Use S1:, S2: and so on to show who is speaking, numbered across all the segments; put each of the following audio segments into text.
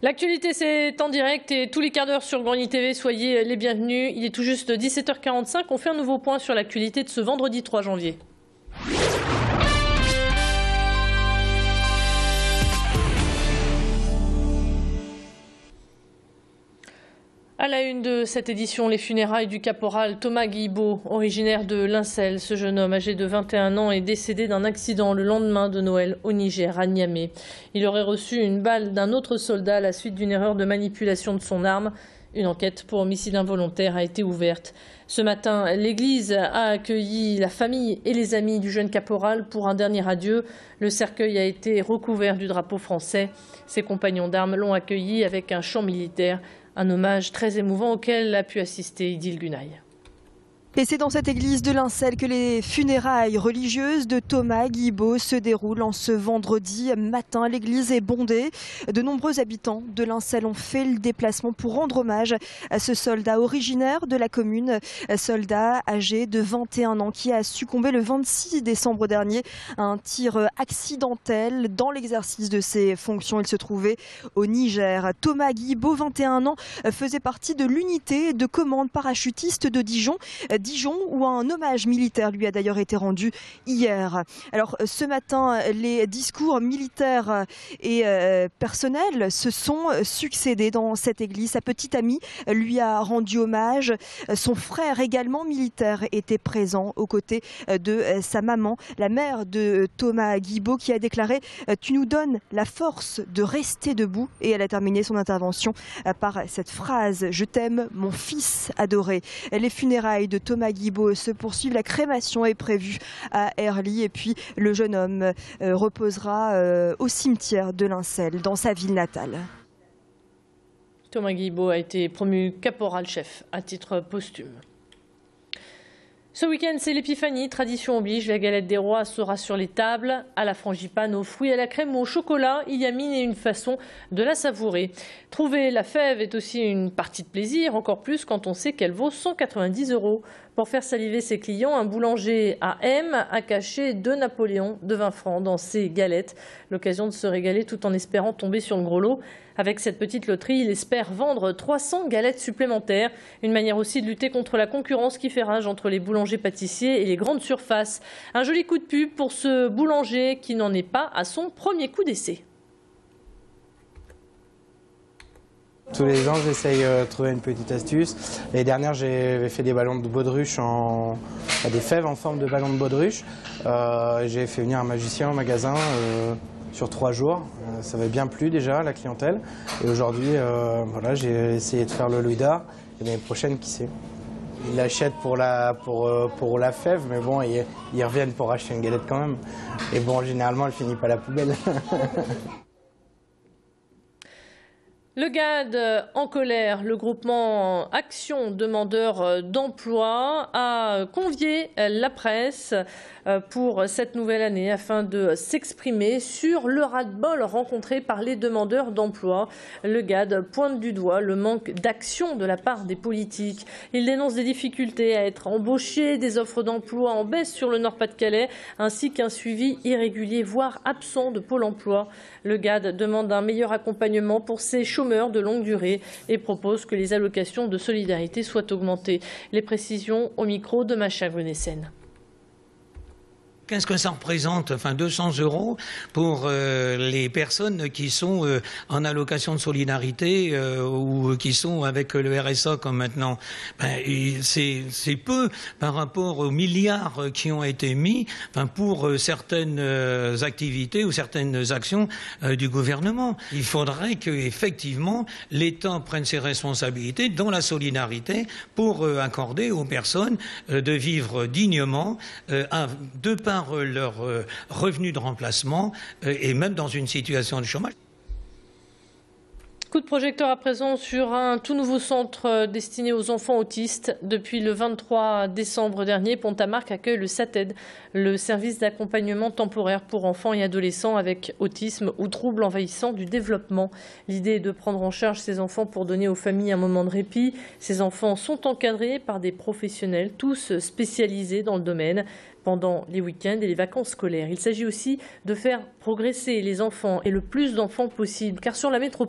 S1: L'actualité, c'est en direct et tous les quarts d'heure sur Grandi TV. Soyez les bienvenus. Il est tout juste 17h45. On fait un nouveau point sur l'actualité de ce vendredi 3 janvier. À la une de cette édition, les funérailles du caporal Thomas Guilbault, originaire de Lincel. Ce jeune homme âgé de 21 ans est décédé d'un accident le lendemain de Noël au Niger, à Niamey. Il aurait reçu une balle d'un autre soldat à la suite d'une erreur de manipulation de son arme. Une enquête pour homicide involontaire a été ouverte. Ce matin, l'église a accueilli la famille et les amis du jeune caporal pour un dernier adieu. Le cercueil a été recouvert du drapeau français. Ses compagnons d'armes l'ont accueilli avec un chant militaire. Un hommage très émouvant auquel a pu assister Idil Gunaï.
S2: Et c'est dans cette église de Lincel que les funérailles religieuses de Thomas Guilbault se déroulent en ce vendredi matin. L'église est bondée. De nombreux habitants de Lincel ont fait le déplacement pour rendre hommage à ce soldat originaire de la commune, soldat âgé de 21 ans qui a succombé le 26 décembre dernier à un tir accidentel dans l'exercice de ses fonctions. Il se trouvait au Niger. Thomas Guilbault, 21 ans, faisait partie de l'unité de commande parachutiste de Dijon, où un hommage militaire lui a d'ailleurs été rendu hier. Alors ce matin, les discours militaires et personnels se sont succédés dans cette église. Sa petite amie lui a rendu hommage. Son frère également militaire était présent aux côtés de sa maman, la mère de Thomas Guilbault, qui a déclaré « Tu nous donnes la force de rester debout ». Et elle a terminé son intervention par cette phrase « Je t'aime, mon fils adoré ». Les funérailles de Thomas Guilbault se poursuivent. La crémation est prévue à Herly et puis le jeune homme reposera au cimetière de Lincel, dans sa ville natale.
S1: Thomas Guilbault a été promu caporal-chef à titre posthume. Ce week-end, c'est l'épiphanie. Tradition oblige, la galette des rois sera sur les tables. À la frangipane, aux fruits, à la crème ou au chocolat, il y a mille et une façons de la savourer. Trouver la fève est aussi une partie de plaisir, encore plus quand on sait qu'elle vaut 190 €. Pour faire saliver ses clients, un boulanger à M a caché 2 Napoléons de 20 francs dans ses galettes. L'occasion de se régaler tout en espérant tomber sur le gros lot. Avec cette petite loterie, il espère vendre 300 galettes supplémentaires. Une manière aussi de lutter contre la concurrence qui fait rage entre les boulangers-pâtissiers et les grandes surfaces. Un joli coup de pub pour ce boulanger qui n'en est pas à son premier coup d'essai.
S3: Tous les ans, j'essaye de trouver une petite astuce. L'année dernière, j'ai fait des ballons de baudruche, des fèves en forme de ballons de baudruche. J'ai fait venir un magicien au magasin sur 3 jours. Ça avait bien plu déjà, la clientèle. Et aujourd'hui, voilà, j'ai essayé de faire le louis d'or. Et l'année prochaine, qui sait? Ils l'achètent pour la fève, mais bon, ils reviennent pour acheter une galette quand même. Et bon, généralement, elle finit pas à la poubelle.
S1: Le GAD en colère, le groupement Action Demandeurs d'Emploi a convié la presse pour cette nouvelle année afin de s'exprimer sur le ras-le-bol rencontré par les demandeurs d'emploi. Le GAD pointe du doigt le manque d'action de la part des politiques. Il dénonce des difficultés à être embauché, des offres d'emploi en baisse sur le Nord-Pas-de-Calais, ainsi qu'un suivi irrégulier, voire absent de Pôle emploi. Le GAD demande un meilleur accompagnement pour ces chômeurs de longue durée et propose que les allocations de solidarité soient augmentées. Les précisions au micro de Macha Grunessen.
S4: Qu'est-ce que ça représente? Enfin, 200 € pour les personnes qui sont en allocation de solidarité ou qui sont avec le RSA comme maintenant. C'est peu par rapport aux milliards qui ont été mis pour certaines activités ou certaines actions du gouvernement. Il faudrait qu'effectivement l'État prenne ses responsabilités dans la solidarité pour accorder aux personnes de vivre dignement de par leur revenu de remplacement et même dans une situation de chômage.
S1: Coup de projecteur à présent sur un tout nouveau centre destiné aux enfants autistes. Depuis le 23 décembre dernier, Pont-à-Marc accueille le SATED, le service d'accompagnement temporaire pour enfants et adolescents avec autisme ou troubles envahissants du développement. L'idée est de prendre en charge ces enfants pour donner aux familles un moment de répit. Ces enfants sont encadrés par des professionnels, tous spécialisés dans le domaine, pendant les week-ends et les vacances scolaires. Il s'agit aussi de faire progresser les enfants et le plus d'enfants possible, car sur la métropole lilloise,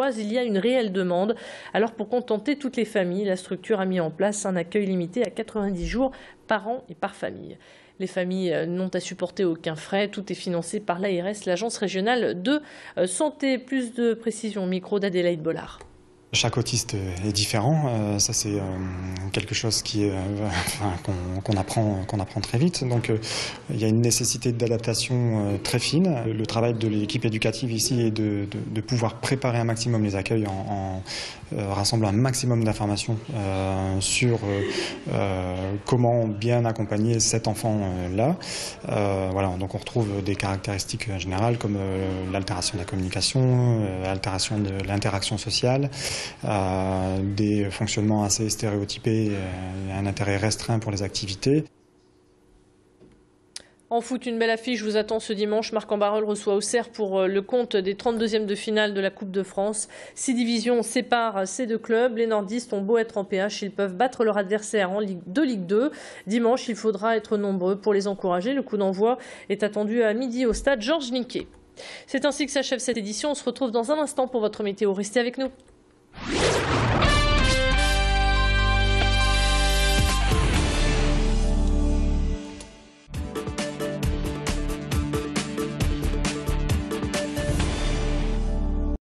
S1: Doroise, il y a une réelle demande. Alors pour contenter toutes les familles, la structure a mis en place un accueil limité à 90 jours par an et par famille. Les familles n'ont à supporter aucun frais, tout est financé par l'ARS, l'Agence régionale de santé. Plus de précision au micro d'Adélaïde Bollard.
S5: Chaque autiste est différent, ça c'est quelque chose qu'on apprend très vite. Donc il y a une nécessité d'adaptation très fine. Le travail de l'équipe éducative ici est de pouvoir préparer un maximum les accueils en rassemblant un maximum d'informations sur comment bien accompagner cet enfant-là. Voilà, donc on retrouve des caractéristiques générales comme l'altération de la communication, l'altération de l'interaction sociale, des fonctionnements assez stéréotypés, un intérêt restreint pour les activités.
S1: En foot, une belle affiche vous attend ce dimanche. Marc-en-Barœul reçoit Auxerre pour le compte des 32e de finale de la Coupe de France. 6 divisions séparent ces deux clubs. Les nordistes ont beau être en PH, ils peuvent battre leur adversaire en Ligue 2. Dimanche, il faudra être nombreux pour les encourager. Le coup d'envoi est attendu à midi au stade Georges Niquet. C'est ainsi que s'achève cette édition. On se retrouve dans un instant pour votre météo. Restez avec nous.